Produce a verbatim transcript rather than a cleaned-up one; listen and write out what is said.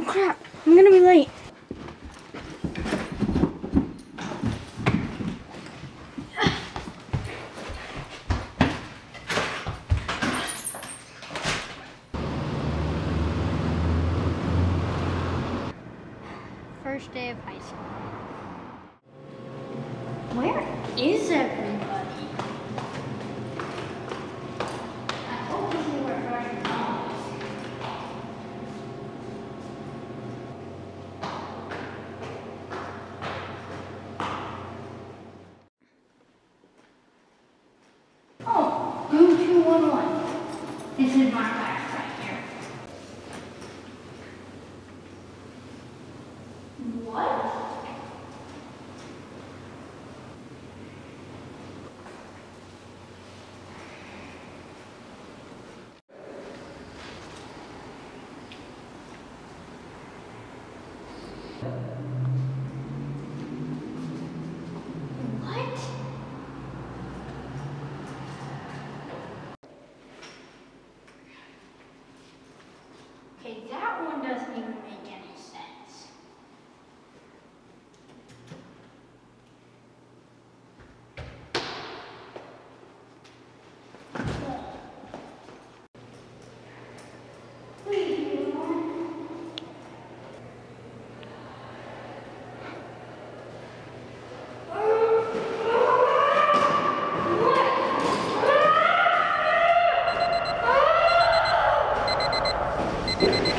crap, I'm gonna be late. First day of high school. Where is everybody? I hope this is where Brian goes. Oh, room two one one. This is my class right here. What? What? Okay, that one doesn't even make any sense. Please, What?